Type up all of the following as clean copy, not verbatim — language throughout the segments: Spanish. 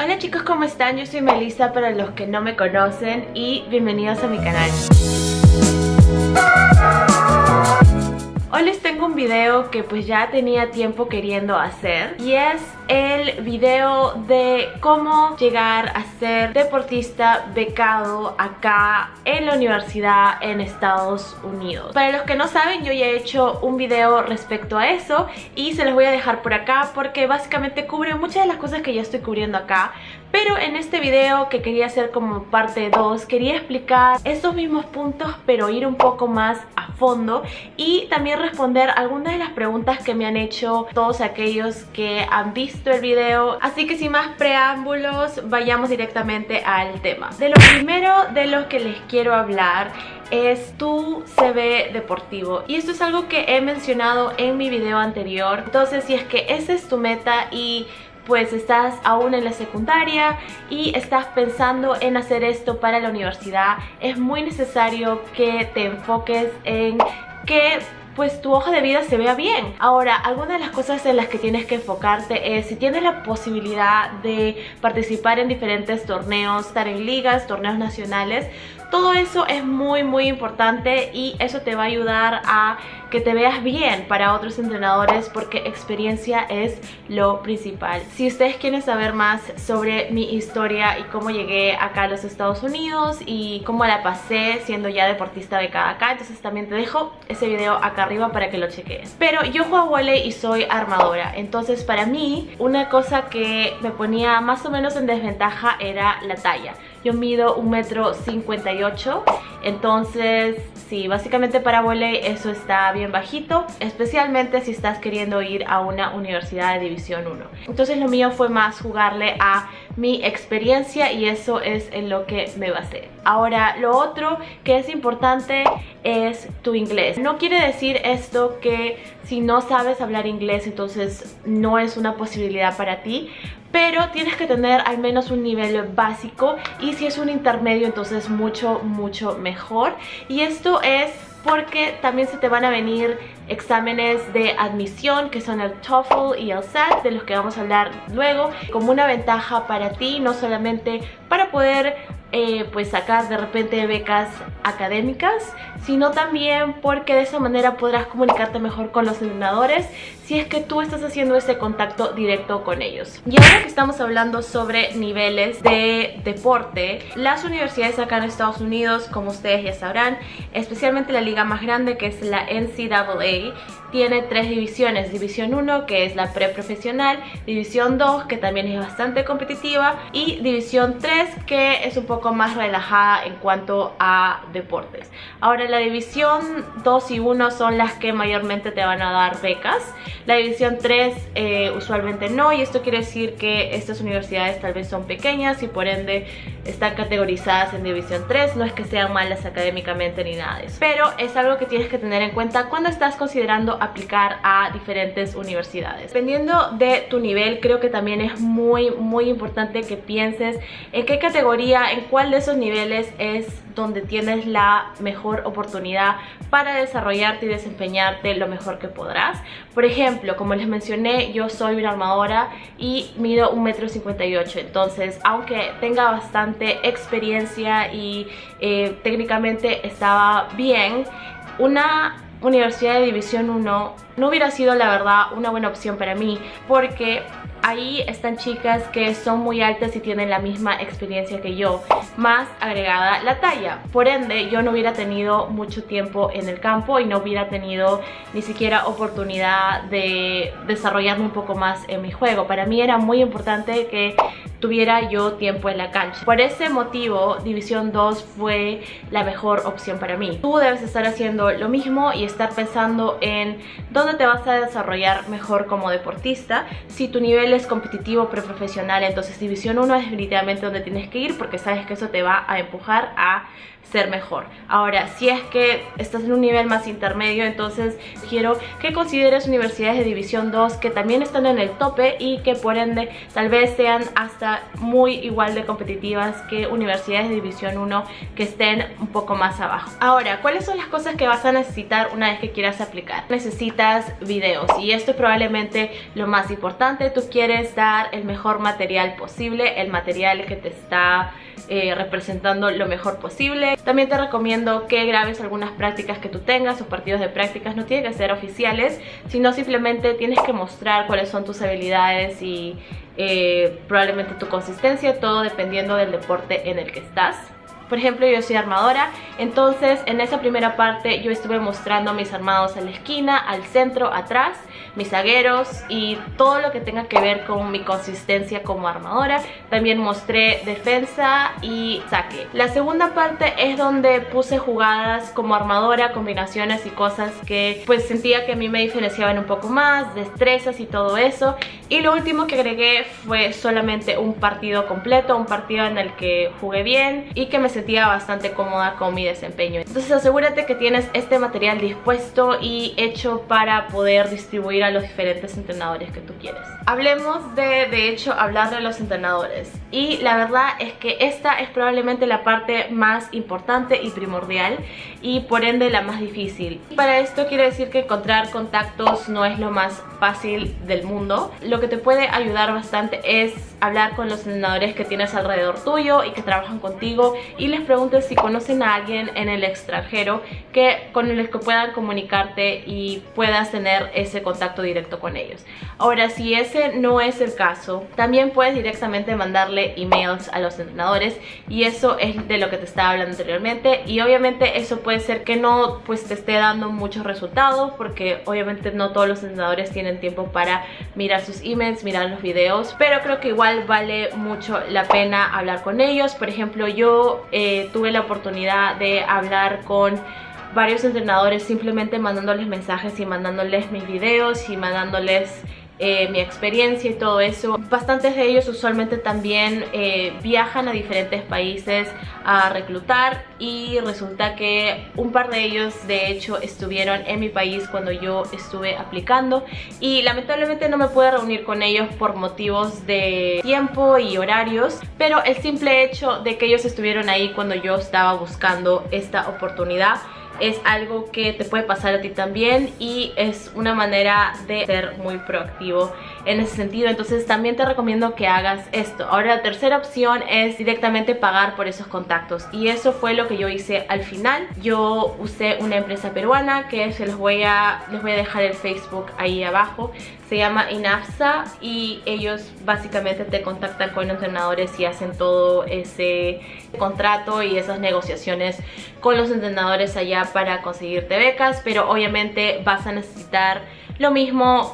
Hola chicos, ¿cómo están? Yo soy Melissa para los que no me conocen y bienvenidos a mi canal. Hoy les tengo un video que pues ya tenía tiempo queriendo hacer y es el video de cómo llegar a ser deportista becado acá en la universidad en Estados Unidos. Para los que no saben, yo ya he hecho un video respecto a eso y se los voy a dejar por acá porque básicamente cubre muchas de las cosas que ya estoy cubriendo acá. Pero en este video que quería hacer como parte 2, quería explicar estos mismos puntos pero ir un poco más a fondo y también responder algunas de las preguntas que me han hecho todos aquellos que han visto el video. Así que sin más preámbulos, vayamos directamente al tema. De lo primero de lo que les quiero hablar es tu CV deportivo, y esto es algo que he mencionado en mi video anterior. Entonces, si es que esa es tu meta y pues estás aún en la secundaria y estás pensando en hacer esto para la universidad, es muy necesario que te enfoques en que pues tu hoja de vida se vea bien. Ahora, algunas de las cosas en las que tienes que enfocarte es si tienes la posibilidad de participar en diferentes torneos, estar en ligas, torneos nacionales. Todo eso es muy importante y eso te va a ayudar a que te veas bien para otros entrenadores, porque experiencia es lo principal. Si ustedes quieren saber más sobre mi historia y cómo llegué acá a los Estados Unidos y cómo la pasé siendo ya deportista becada acá, entonces también te dejo ese video acá arriba para que lo cheques. Pero yo juego vóley y soy armadora, entonces para mí una cosa que me ponía más o menos en desventaja era la talla. Yo mido 1,58 m, entonces sí, básicamente para vóley eso está bien bajito, especialmente si estás queriendo ir a una universidad de División 1. Entonces lo mío fue más jugarle a mi experiencia y eso es en lo que me basé. Ahora, lo otro que es importante es tu inglés. No quiere decir esto que si no sabes hablar inglés entonces no es una posibilidad para ti, pero tienes que tener al menos un nivel básico, y si es un intermedio entonces mucho mejor. Y esto es porque también se te van a venir exámenes de admisión que son el TOEFL y el SAT, de los que vamos a hablar luego, como una ventaja para ti, no solamente para poder pues sacar de repente becas académicas, sino también porque de esa manera podrás comunicarte mejor con los entrenadores si es que tú estás haciendo ese contacto directo con ellos. Y ahora que estamos hablando sobre niveles de deporte, las universidades acá en Estados Unidos, como ustedes ya sabrán, especialmente la liga más grande, que es la NCAA, tiene 3 divisiones. División 1, que es la preprofesional, División 2, que también es bastante competitiva, y División 3, que es un poco más relajada en cuanto a deportes. Ahora, la División 2 y 1 son las que mayormente te van a dar becas. La División 3 usualmente no, y esto quiere decir que estas universidades tal vez son pequeñas y por ende están categorizadas en División 3. No es que sean malas académicamente ni nada de eso, pero es algo que tienes que tener en cuenta cuando estás considerando aplicar a diferentes universidades. Dependiendo de tu nivel, creo que también es muy importante que pienses en qué categoría, en cuál de esos niveles es donde tienes la mejor oportunidad para desarrollarte y desempeñarte lo mejor que podrás. Por ejemplo, como les mencioné, yo soy una armadora y mido 1,58 m, entonces aunque tenga bastante experiencia y técnicamente estaba bien, una universidad de División 1 no hubiera sido, la verdad, una buena opción para mí, porque ahí están chicas que son muy altas y tienen la misma experiencia que yo, más agregada la talla. Por ende, yo no hubiera tenido mucho tiempo en el campo y no hubiera tenido ni siquiera oportunidad de desarrollarme un poco más en mi juego. Para mí era muy importante que tuviera yo tiempo en la cancha. Por ese motivo, División 2 fue la mejor opción para mí. Tú debes estar haciendo lo mismo y estar pensando en dónde te vas a desarrollar mejor como deportista. Si tu nivel es competitivo preprofesional, entonces División 1 es definitivamente donde tienes que ir, porque sabes que eso te va a empujar a ser mejor. Ahora, si es que estás en un nivel más intermedio, entonces quiero que consideres universidades de División 2 que también están en el tope y que por ende tal vez sean hasta viceversa, muy igual de competitivas que universidades de División 1 que estén un poco más abajo. Ahora, ¿cuáles son las cosas que vas a necesitar una vez que quieras aplicar? Necesitas videos, y esto es probablemente lo más importante. Tú quieres dar el mejor material posible, el material que te está representando lo mejor posible. También te recomiendo que grabes algunas prácticas que tú tengas o partidos de prácticas. No tienen que ser oficiales, sino simplemente tienes que mostrar cuáles son tus habilidades y probablemente tu consistencia, todo dependiendo del deporte en el que estás. Por ejemplo, yo soy armadora, entonces en esa primera parte yo estuve mostrando mis armados a la esquina, al centro, atrás, mis zagueros y todo lo que tenga que ver con mi consistencia como armadora. También mostré defensa y saque. La segunda parte es donde puse jugadas como armadora, combinaciones y cosas que pues sentía que a mí me diferenciaban un poco más, destrezas y todo eso. Y lo último que agregué fue solamente un partido completo, un partido en el que jugué bien y que me sentía bastante cómoda con mi desempeño. Entonces asegúrate que tienes este material dispuesto y hecho para poder distribuir a los diferentes entrenadores que tú quieres. Hablemos de hecho, hablar de los entrenadores. Y la verdad es que esta es probablemente la parte más importante y primordial, y por ende la más difícil. Para esto quiere decir que encontrar contactos no es lo más fácil del mundo. Lo que te puede ayudar bastante es hablar con los entrenadores que tienes alrededor tuyo y que trabajan contigo, y les preguntes si conocen a alguien en el extranjero con el que puedan comunicarte y puedas tener ese contacto directo con ellos. Ahora, si ese no es el caso, también puedes directamente mandarle emails a los entrenadores, y eso es de lo que te estaba hablando anteriormente. Y obviamente eso puede ser que no pues te esté dando muchos resultados, porque obviamente no todos los entrenadores tienen tiempo para mirar sus emails, mirar los videos, pero creo que igual vale mucho la pena hablar con ellos. Por ejemplo, yo tuve la oportunidad de hablar con varios entrenadores simplemente mandándoles mensajes y mandándoles mis videos y mandándoles mi experiencia y todo eso. Bastantes de ellos usualmente también viajan a diferentes países a reclutar, y resulta que un par de ellos de hecho estuvieron en mi país cuando yo estuve aplicando, y lamentablemente no me pude reunir con ellos por motivos de tiempo y horarios, pero el simple hecho de que ellos estuvieron ahí cuando yo estaba buscando esta oportunidad es algo que te puede pasar a ti también, y es una manera de ser muy proactivo en ese sentido. Entonces también te recomiendo que hagas esto. Ahora, la tercera opción es directamente pagar por esos contactos, y eso fue lo que yo hice al final. Yo usé una empresa peruana que les voy a dejar el Facebook ahí abajo. Se llama INAFSA, y ellos básicamente te contactan con entrenadores y hacen todo ese contrato y esas negociaciones con los entrenadores allá para conseguirte becas. Pero obviamente vas a necesitar lo mismo,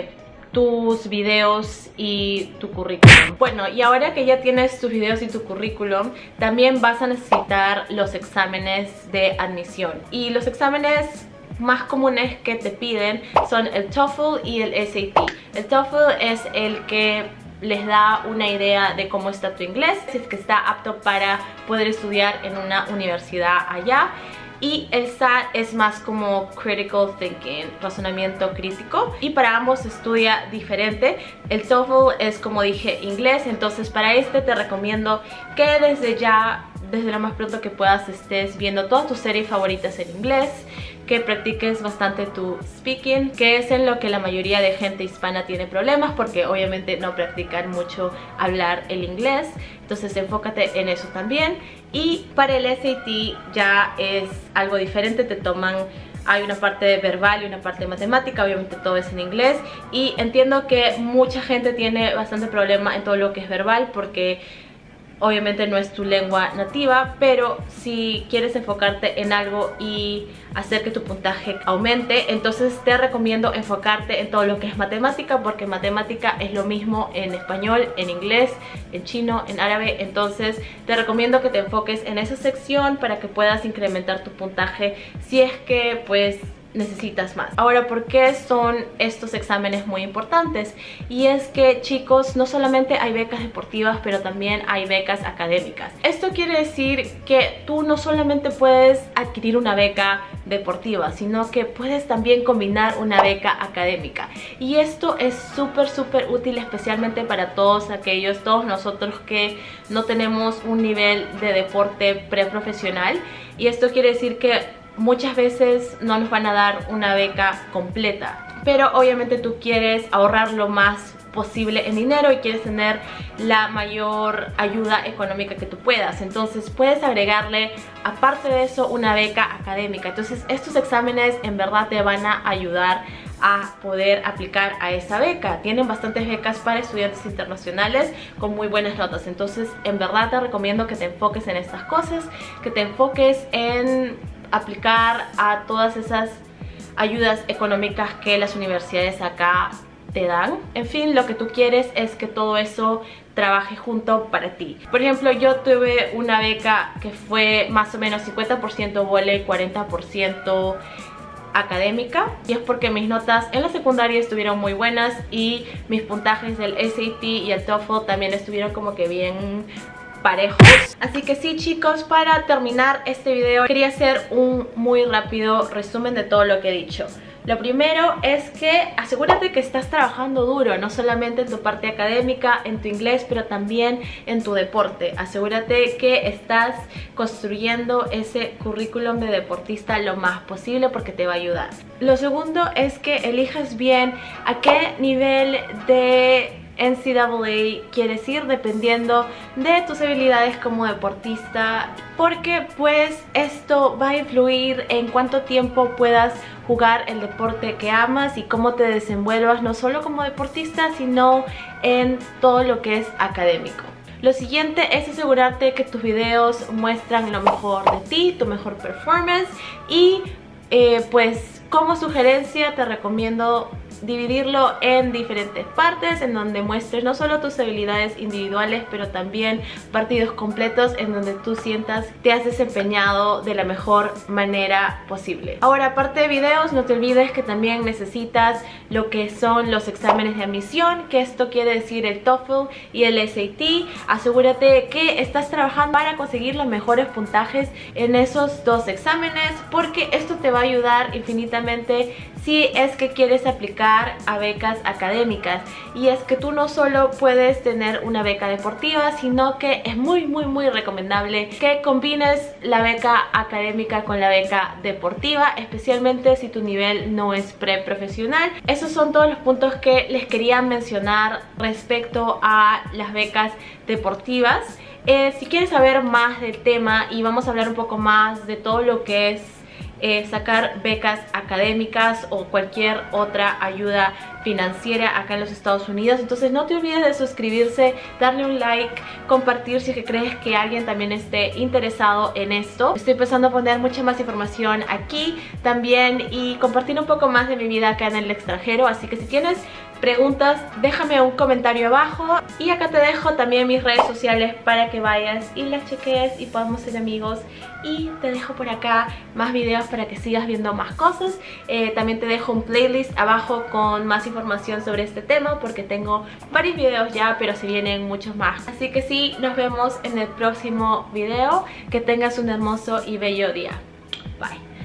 tus videos y tu currículum. Bueno, y ahora que ya tienes tus videos y tu currículum, también vas a necesitar los exámenes de admisión. Y los exámenes más comunes que te piden son el TOEFL y el SAT. El TOEFL es el que les da una idea de cómo está tu inglés, si es que está apto para poder estudiar en una universidad allá. Y el SAT es más como critical thinking, razonamiento crítico, y para ambos se estudia diferente. El TOEFL es, como dije, inglés, entonces para este te recomiendo que desde lo más pronto que puedas estés viendo todas tus series favoritas en inglés, que practiques bastante tu speaking, que es en lo que la mayoría de gente hispana tiene problemas, porque obviamente no practican mucho hablar el inglés. Entonces enfócate en eso también. Y para el SAT ya es algo diferente, hay una parte verbal y una parte matemática, obviamente todo es en inglés, y entiendo que mucha gente tiene bastante problema en todo lo que es verbal, porque obviamente no es tu lengua nativa, pero si quieres enfocarte en algo y hacer que tu puntaje aumente, entonces te recomiendo enfocarte en todo lo que es matemática, porque matemática es lo mismo en español, en inglés, en chino, en árabe. Entonces te recomiendo que te enfoques en esa sección para que puedas incrementar tu puntaje si es que pues necesitas más. Ahora, ¿por qué son estos exámenes muy importantes? Y es que, chicos, no solamente hay becas deportivas, pero también hay becas académicas. Esto quiere decir que tú no solamente puedes adquirir una beca deportiva, sino que puedes también combinar una beca académica. Y esto es súper útil, especialmente para todos nosotros que no tenemos un nivel de deporte preprofesional. Y esto quiere decir que muchas veces no nos van a dar una beca completa, pero obviamente tú quieres ahorrar lo más posible en dinero y quieres tener la mayor ayuda económica que tú puedas. Entonces puedes agregarle, aparte de eso, una beca académica. Entonces estos exámenes en verdad te van a ayudar a poder aplicar a esa beca. Tienen bastantes becas para estudiantes internacionales con muy buenas notas. Entonces en verdad te recomiendo que te enfoques en estas cosas, que te enfoques en aplicar a todas esas ayudas económicas que las universidades acá te dan. En fin, lo que tú quieres es que todo eso trabaje junto para ti. Por ejemplo, yo tuve una beca que fue más o menos 50% vóley, 40% académica, y es porque mis notas en la secundaria estuvieron muy buenas y mis puntajes del SAT y el TOEFL también estuvieron como que bien parejos. Así que sí, chicos, para terminar este video quería hacer un muy rápido resumen de todo lo que he dicho. Lo primero es que asegúrate que estás trabajando duro, no solamente en tu parte académica, en tu inglés, pero también en tu deporte. Asegúrate que estás construyendo ese currículum de deportista lo más posible, porque te va a ayudar. Lo segundo es que elijas bien a qué nivel de NCAA quieres ir, dependiendo de tus habilidades como deportista, porque pues esto va a influir en cuánto tiempo puedas jugar el deporte que amas y cómo te desenvuelvas, no solo como deportista, sino en todo lo que es académico. Lo siguiente es asegurarte que tus videos muestran lo mejor de ti, tu mejor performance, y pues como sugerencia te recomiendo dividirlo en diferentes partes en donde muestres no solo tus habilidades individuales, pero también partidos completos en donde tú sientas te has desempeñado de la mejor manera posible. Ahora, aparte de videos, no te olvides que también necesitas lo que son los exámenes de admisión, que esto quiere decir el TOEFL y el SAT. Asegúrate que estás trabajando para conseguir los mejores puntajes en esos dos exámenes, porque esto te va a ayudar infinitamente si es que quieres aplicar a becas académicas. Y es que tú no solo puedes tener una beca deportiva, sino que es muy recomendable que combines la beca académica con la beca deportiva, especialmente si tu nivel no es preprofesional. Esos son todos los puntos que les quería mencionar respecto a las becas deportivas. Si quieres saber más del tema, y vamos a hablar un poco más de todo lo que es sacar becas académicas o cualquier otra ayuda financiera acá en los Estados Unidos, entonces no te olvides de suscribirse, darle un like, compartir si es que crees que alguien también esté interesado en esto. Estoy empezando a poner mucha más información aquí también y compartir un poco más de mi vida acá en el extranjero, así que si tienes preguntas, déjame un comentario abajo, y acá te dejo también mis redes sociales para que vayas y las cheques y podamos ser amigos. Y te dejo por acá más videos para que sigas viendo más cosas. También te dejo un playlist abajo con más información sobre este tema, porque tengo varios videos ya, pero se vienen muchos más. Así que sí, nos vemos en el próximo video. Que tengas un hermoso y bello día. Bye.